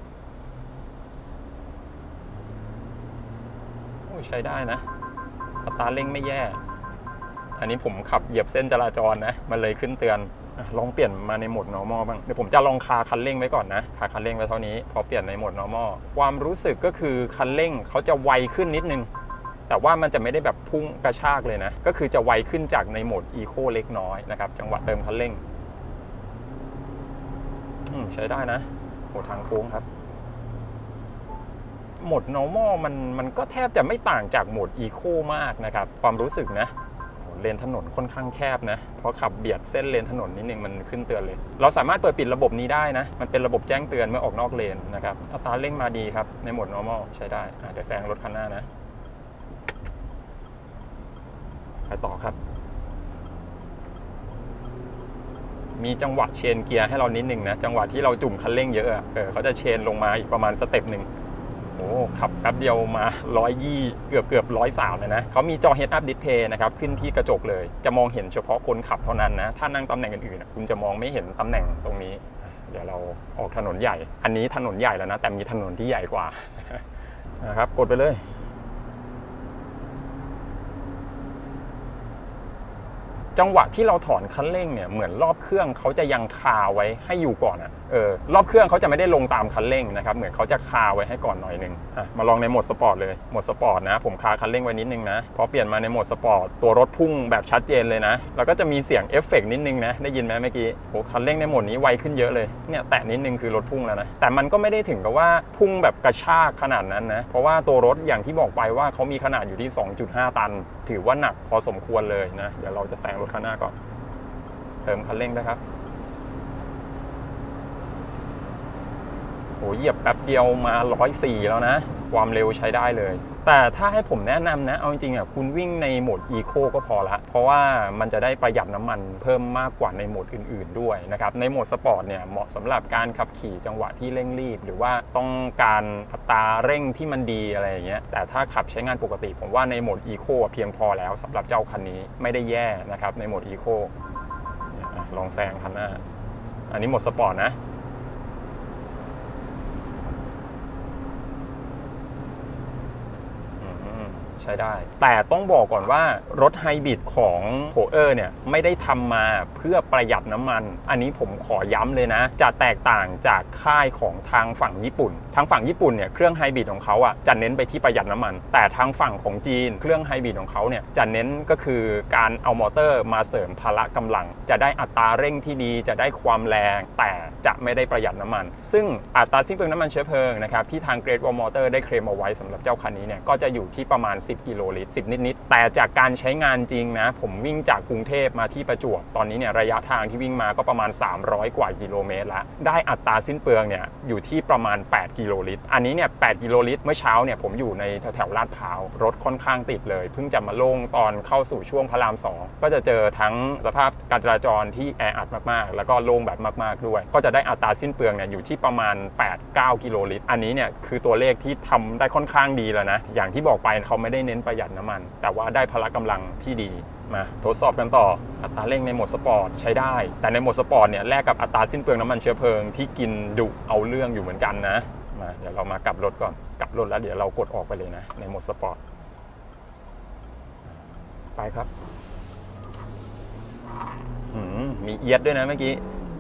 ใช้ได้นะอัตราเร่งไม่แย่อันนี้ผมขับเหยียบเส้นจราจรนะมันเลยขึ้นเตือนลองเปลี่ยนมาในโหมด normal บ้างเดี๋ยวผมจะลองคาคันเร่งไว้ก่อนนะคาคันเร่งไว้เท่านี้พอเปลี่ยนในโหมด normal ความรู้สึกก็คือคันเร่งเขาจะไวขึ้นนิดนึงแต่ว่ามันจะไม่ได้แบบพุ่งกระชากเลยนะก็คือจะไวขึ้นจากในโหมด eco เล็กน้อยนะครับจังหวะเติมคันเร่งใช้ได้นะโหทางโค้งครับโหมด normal มันก็แทบจะไม่ต่างจากโหมด eco มากนะครับความรู้สึกนะเลนถนนค่อนข้างแคบนะพอขับเบียดเส้นเลนถนนนิดนึงมันขึ้นเตือนเลยเราสามารถเปิดปิดระบบนี้ได้นะมันเป็นระบบแจ้งเตือนเมื่อออกนอกเลนนะครับอัตราเร่งมาดีครับในโหมด normal ใช้ได้เดี๋ยวแซงรถคันหน้านะไปต่อครับมีจังหวะเชนเกียร์ให้เรานิดนึงนะจังหวะที่เราจุ่มคันเร่งเยอะเขาจะเชนลงมาอีกประมาณสเต็ปหนึ่งขับแป๊บเดียวมา120เกือบ103เลยนะเขามีจอ Head Up Display นะครับขึ้นที่กระจกเลยจะมองเห็นเฉพาะคนขับเท่านั้นนะถ้านั่งตำแหน่งอื่นๆคุณจะมองไม่เห็นตำแหน่งตรงนี้เดี๋ยวเราออกถนนใหญ่อันนี้ถนนใหญ่แล้วนะแต่มีถนนที่ใหญ่กว่านะครับกดไปเลยจังหวะที่เราถอนคันเร่งเนี่ยเหมือนรอบเครื่องเขาจะยังคาไว้ให้อยู่ก่อนรอบเครื่องเขาจะไม่ได้ลงตามคันเร่งนะครับเหมือนเขาจะคาไว้ให้ก่อนหน่อยนึงมาลองในโหมดสปอร์ตเลยโหมดสปอร์ตนะผมคาคันเร่งไว้นิดนึงนะพอเปลี่ยนมาในโหมดสปอร์ตตัวรถพุ่งแบบชัดเจนเลยนะแล้วก็จะมีเสียงเอฟเฟกต์นิดนึงนะได้ยินไหมเมื่อกี้คันเร่งในโหมดนี้ไวขึ้นเยอะเลยเนี่ยแตะนิดนึงคือรถพุ่งแล้วนะแต่มันก็ไม่ได้ถึงกับว่าพุ่งแบบกระชากขนาดนั้นนะเพราะว่าตัวรถอย่างที่บอกไปว่าเขามีขนาดอยู่ที่ 2.5 ตันถือว่าหนักพอสมควรเลยนะเดี๋ยวเราจะแซงรถคันหน้าก่อนเติมคันเร่งนะครับเหยียบแป๊บเดียวมา104แล้วนะความเร็วใช้ได้เลยแต่ถ้าให้ผมแนะนำนะเอาจริงๆคุณวิ่งในโหมด Eco ก็พอละเพราะว่ามันจะได้ประหยัดน้ำมันเพิ่มมากกว่าในโหมดอื่นๆด้วยนะครับในโหมดสปอร์ตเนี่ยเหมาะสำหรับการขับขี่จังหวะที่เร่งรีบหรือว่าต้องการอัตราเร่งที่มันดีอะไรอย่างเงี้ยแต่ถ้าขับใช้งานปกติผมว่าในโหมด Eco เพียงพอแล้วสำหรับเจ้าคันนี้ไม่ได้แย่นะครับในโหมด Ecoลองแซงคันหน้าอันนี้โหมดสปอร์ตนะใช้ได้แต่ต้องบอกก่อนว่ารถไฮบริดของโพเออร์เนี่ยไม่ได้ทำมาเพื่อประหยัดน้ำมันอันนี้ผมขอย้ำเลยนะจะแตกต่างจากค่ายของทางฝั่งญี่ปุ่นทางฝั่งญี่ปุ่นเนี่ยเครื่องไฮบริดของเขาจะเน้นไปที่ประหยัดน้ำมันแต่ทางฝั่งของจีนเครื่องไฮบริดของเขาเนี่ยจะเน้นก็คือการเอามอเตอร์มาเสริมพละกำลังจะได้อัตราเร่งที่ดีจะได้ความแรงแต่จะไม่ได้ประหยัดน้ำมันซึ่งอัตราสิ้นเปลืองน้ำมันเชื้อเพลิงนะครับที่ทาง Great Wall Motor ได้เคลมเอาไว้สำหรับเจ้าคันนี้เนี่ยก็จะอยู่ที่ประมาณ 10กิโลลิตร10นิดๆแต่จากการใช้งานจริงนะผมวิ่งจากกรุงเทพมาที่ประจวบตอนนี้เนี่ยระยะทางที่วิ่งมาก็ประมาณ300กว่ากิโลเมตรแล้วได้อัตราสิ้นเปลืองเนี่ยอยู่ที่ประมาณ8กิโลลิตรอันนี้เนี่ย8กิโลลิตรเมื่อเช้าเนี่ยผมอยู่ในแถวลาดพร้าวรถค่อนข้างติดเลยเพิ่งจะมาโล่งตอนเข้าสู่ช่วงพระราม2ก็จะเจอทั้งสภาพการจราจรที่แออัดมากๆแล้วก็โล่งแบบมากๆด้วยก็จะได้อัตราสิ้นเปลืองเนี่ยอยู่ที่ประมาณ 8-9 กิโลลิตรอันนี้เนี่ยคือตัวเลขที่ทำได้ค่อนข้างดีแล้วนะอย่างที่บอกไปเขาไม่ได้เน้นประหยัดน้ำมันแต่ว่าได้พละกำลังที่ดีมาทดสอบกันต่ออัตราเร่งในโหมดสปอร์ตใช้ได้แต่ในโหมดสปอร์ตเนี่ยแลกกับอัตราสิ้นเปลืองน้ำมันเชื้อเพลิงที่กินดุเอาเรื่องอยู่เหมือนกันนะมาเดี๋ยวเรามากลับรถก่อนกลับรถแล้วเดี๋ยวเรากดออกไปเลยนะในโหมดสปอร์ตไปครับมีเอียดด้วยนะเมื่อกี้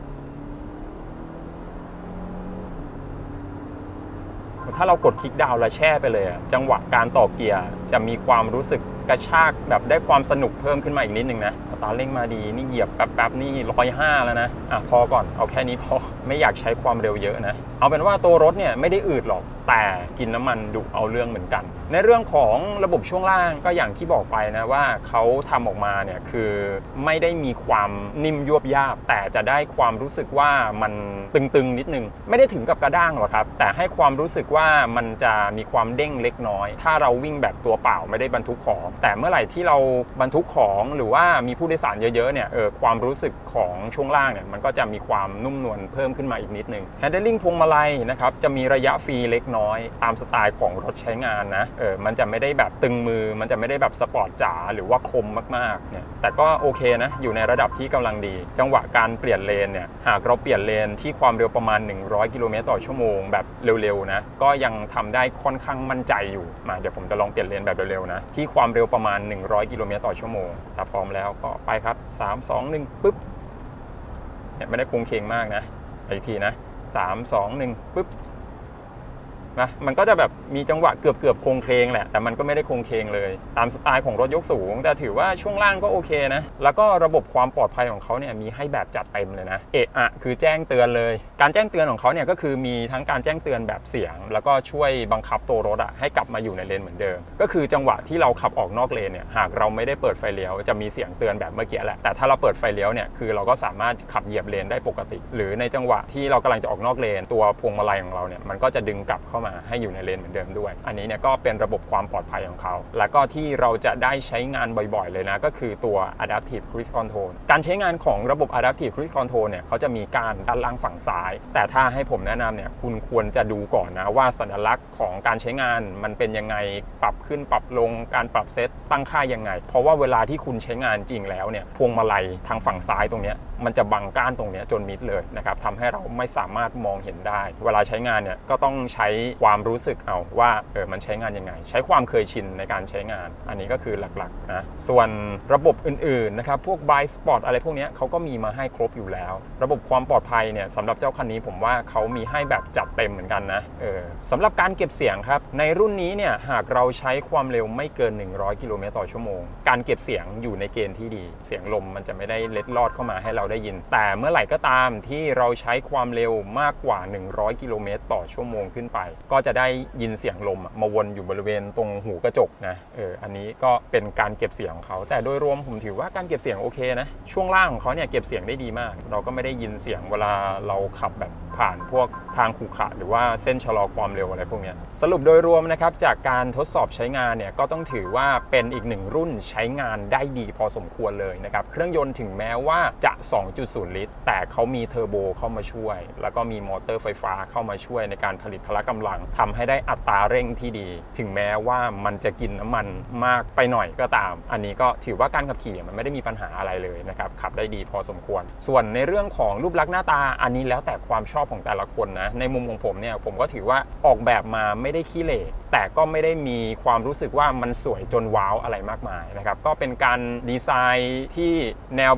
ถ้าเรากดคลิกดาวน์แล้วแช่ไปเลยจังหวะการต่อเกียร์จะมีความรู้สึกกระชากแบบได้ความสนุกเพิ่มขึ้นมาอีกนิดนึงนะอัตราเร่งมาดีนี่เหยียบแป๊บๆนี่105แล้วนะพอก่อนเอาแค่นี้พอไม่อยากใช้ความเร็วเยอะนะเอาเป็นว่าตัวรถเนี่ยไม่ได้อืดหรอกแต่กินน้ำมันดุเอาเรื่องเหมือนกันในเรื่องของระบบช่วงล่างก็อย่างที่บอกไปนะว่าเขาทำออกมาเนี่ยคือไม่ได้มีความนิ่มยวบยาบแต่จะได้ความรู้สึกว่ามันตึงๆนิดนึงไม่ได้ถึงกับกระด้างหรอกครับแต่ให้ความรู้สึกว่ามันจะมีความเด้งเล็กน้อยถ้าเราวิ่งแบบตัวเปล่าไม่ได้บรรทุกของแต่เมื่อไหร่ที่เราบรรทุกของหรือว่ามีผู้โดยสารเยอะๆเนี่ยความรู้สึกของช่วงล่างเนี่ยมันก็จะมีความนุ่มนวลเพิ่มขึ้นมาอีกนิดนึง handling พวงมาลัยนะครับจะมีระยะฟรีเล็กน้อยตามสไตล์ของรถใช้งานนะมันจะไม่ได้แบบตึงมือมันจะไม่ได้แบบสปอร์ตจ๋าหรือว่าคมมากๆเนี่ยแต่ก็โอเคนะอยู่ในระดับที่กำลังดีจังหวะการเปลี่ยนเลนเนี่ยหากเราเปลี่ยนเลนที่ความเร็วประมาณ100กิโลเมตรต่อชั่วโมงแบบเร็วๆนะก็ยังทำได้ค่อนข้างมั่นใจอยู่มาเดี๋ยวผมจะลองเปลี่ยนเลนแบบเร็วๆนะที่ความเร็วประมาณ100กิโลเมตรต่อชั่วโมงถ้าพร้อมแล้วก็ไปครับ3 2 1ปึ๊บเนี่ยไม่ได้คงเคงมากนะอีกทีนะ3 2 1ปึ๊บนะมันก็จะแบบมีจังหวะเกือบโคงเคงแหละแต่มันก็ไม่ได้โคงเคงเลยตามสไตล์ของรถยกสูงแต่ถือว่าช่วงล่างก็โอเคนะแล้วก็ระบบความปลอดภัยของเขาเนี่ยมีให้แบบจัดเต็มเลยนะคือแจ้งเตือนเลยการแจ้งเตือนของเขาเนี่ยก็คือมีทั้งการแจ้งเตือนแบบเสียงแล้วก็ช่วยบังคับตัวรถให้กลับมาอยู่ในเลนเหมือนเดิมก็คือจังหวะที่เราขับออกนอกเลนเนี่ยหากเราไม่ได้เปิดไฟเลี้ยวจะมีเสียงเตือนแบบเมื่อกี้แหละแต่ถ้าเราเปิดไฟเลี้ยวเนี่ยคือเราก็สามารถขับเหยียบเลนได้ปกติหรือในจังหวะที่เรากำลังจะออกนอกเลนตัวพวงมาลัยของเราเนี่ยมันก็จะดึงกลับเข้ามาให้อยู่ในเลนเหมือนเดิมด้วยอันนี้เนี่ยก็เป็นระบบความปลอดภัยของเขาแล้วก็ที่เราจะได้ใช้งานบ่อยๆเลยนะก็คือตัว Adaptive Cruise Control การใช้งานของระบบ Adaptive Cruise Control เนี่ยเขาจะมีการด้านล่างฝั่งซ้ายแต่ถ้าให้ผมแนะนำเนี่ยคุณควรจะดูก่อนนะว่าสัญลักษณ์ของการใช้งานมันเป็นยังไงปรับขึ้นปรับลงการปรับเซตตั้งค่ายังไงเพราะว่าเวลาที่คุณใช้งานจริงแล้วเนี่ยพวงมาลัยทางฝั่งซ้ายตรงนี้มันจะบังก้านตรงนี้จนมิดเลยนะครับทำให้เราไม่สามารถมองเห็นได้เวลาใช้งานเนี่ยก็ต้องใช้ความรู้สึกเอาว่ามันใช้งานยังไงใช้ความเคยชินในการใช้งานอันนี้ก็คือหลักๆนะส่วนระบบอื่นๆนะครับพวก Blind Spot อะไรพวกนี้เขาก็มีมาให้ครบอยู่แล้วระบบความปลอดภัยเนี่ยสำหรับเจ้าคันนี้ผมว่าเขามีให้แบบจัดเต็มเหมือนกันนะสำหรับการเก็บเสียงครับในรุ่นนี้เนี่ยหากเราใช้ความเร็วไม่เกิน100กิโลเมตรต่อชั่วโมงการเก็บเสียงอยู่ในเกณฑ์ที่ดีเสียงลมมันจะไม่ได้เล็ดลอดเข้ามาให้เราได้ยินแต่เมื่อไหร่ก็ตามที่เราใช้ความเร็วมากกว่า100กิโลเมตรต่อชั่วโมงขึ้นไปก็จะได้ยินเสียงลมมาวนอยู่บริเวณตรงหูกระจกนะอันนี้ก็เป็นการเก็บเสียงของเขาแต่โดยรวมผมถือว่าการเก็บเสียงโอเคนะช่วงล่างของเขาเนี่ยเก็บเสียงได้ดีมากเราก็ไม่ได้ยินเสียงเวลาเราขับแบบผ่านพวกทางขรุขระหรือว่าเส้นชะลอความเร็วอะไรพวกนี้สรุปโดยรวมนะครับจากการทดสอบใช้งานเนี่ยก็ต้องถือว่าเป็นอีกหนึ่งรุ่นใช้งานได้ดีพอสมควรเลยนะครับเครื่องยนต์ถึงแม้ว่าจะ 2.0 ลิตรแต่เขามีเทอร์โบเข้ามาช่วยแล้วก็มีมอเตอร์ไฟฟ้าเข้ามาช่วยในการผลิตพละกำลังทำให้ได้อัตราเร่งที่ดีถึงแม้ว่ามันจะกินน้ำมันมากไปหน่อยก็ตามอันนี้ก็ถือว่าการขับขี่มันไม่ได้มีปัญหาอะไรเลยนะครับขับได้ดีพอสมควรส่วนในเรื่องของรูปลักษณ์หน้าตาอันนี้แล้วแต่ความชอบของแต่ละคนนะในมุมของผมเนี่ยผมก็ถือว่าออกแบบมาไม่ได้ขี้เหร่แต่ก็ไม่ได้มีความรู้สึกว่ามันสวยจนว้าวอะไรมากมายนะครับก็เป็นการดีไซน์ที่แนวแบบ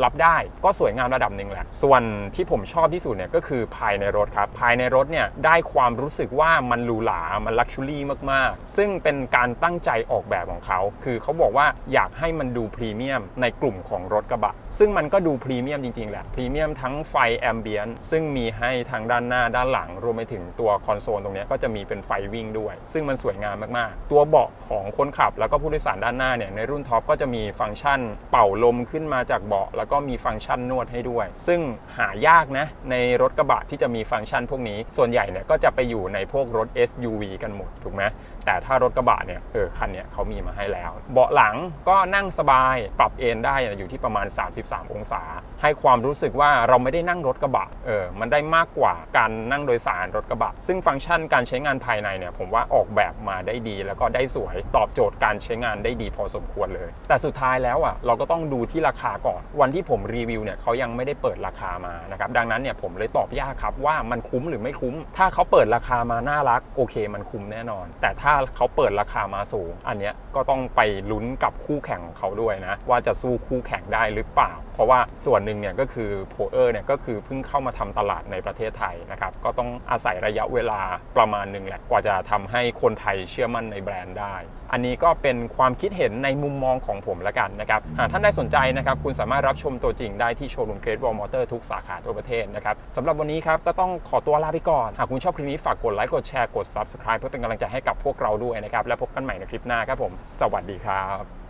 รับได้ก็สวยงามระดับหนึ่งแหละส่วนที่ผมชอบที่สุดเนี่ยก็คือภายในรถครับภายในรถเนี่ยได้ความรู้สึกว่ามันหรูหรามันลักชัวรี่มากๆซึ่งเป็นการตั้งใจออกแบบของเขาคือเขาบอกว่าอยากให้มันดูพรีเมียมในกลุ่มของรถกระบะซึ่งมันก็ดูพรีเมียมจริงๆแหละพรีเมียมทั้งไฟแอมเบียนซ์ซึ่งมีให้ทางด้านหน้าด้านหลังรวมไปถึงตัวคอนโซลตรงนี้ก็จะมีเป็นไฟวิ่งด้วยซึ่งมันสวยงามมากๆตัวเบาะของคนขับแล้วก็ผู้โดยสารด้านหน้าเนี่ยในรุ่นท็อปก็จะมีฟังก์ชันเป่าลมขึ้นมาจากเบาะแล้วก็มีฟังก์ชันนวดให้ด้วยซึ่งหายากนะในรถกระบะที่จะมีฟังก์ชันพวกนี้ส่วนใหญ่เนี่ยก็จะไปอยู่ในพวกรถ SUV กันหมดถูกไหมแต่ถ้ารถกระบะเนี่ยคันเนี้ยเขามีมาให้แล้วเบาะหลังก็นั่งสบายปรับเอนได้อยู่ที่ประมาณ33องศาให้ความรู้สึกว่าเราไม่ได้นั่งรถกระบะมันได้มากกว่าการนั่งโดยสารรถกระบะซึ่งฟังก์ชันการใช้งานภายในเนี่ยผมว่าออกแบบมาได้ดีแล้วก็ได้สวยตอบโจทย์การใช้งานได้ดีพอสมควรเลยแต่สุดท้ายแล้วเราก็ต้องดูที่ราคาก่อนวันที่ผมรีวิวเนี่ยเขายังไม่ได้เปิดราคามานะครับดังนั้นเนี่ยผมเลยตอบยากครับว่ามันคุ้มหรือไม่คุ้มถ้าเขาเปิดราคามาน่ารักโอเคมันคุ้มแน่นอนแต่ถ้าเขาเปิดราคามาสูงอันเนี้ยก็ต้องไปลุ้นกับคู่แข่งของเขาด้วยนะว่าจะสู้คู่แข่งได้หรือเปล่าเพราะว่าส่วนหนึ่งเนี่ยก็คือโพเออร์เนี่ยก็คือเพิ่งเข้ามาทำตลาดในประเทศไทยนะครับก็ต้องอาศัยระยะเวลาประมาณหนึ่งแหละกว่าจะทำให้คนไทยเชื่อมั่นในแบรนด์ได้อันนี้ก็เป็นความคิดเห็นในมุมมองของผมละกันนะครับหากท่านได้สนใจนะครับคุณสามารถรับชมตัวจริงได้ที่โชว์รูมเกรทวอลมอเตอร์ทุกสาขาทั่วประเทศนะครับสำหรับวันนี้ครับก็ต้องขอตัวลาไปก่อนหากคุณชอบคลิปนี้ฝากกดไลค์กดแชร์กด Subscribe เพื่อเป็นกำลังใจให้กับพวกเราด้วยนะครับแล้วพบกันใหม่ในคลิปหน้าครับผมสวัสดีครับ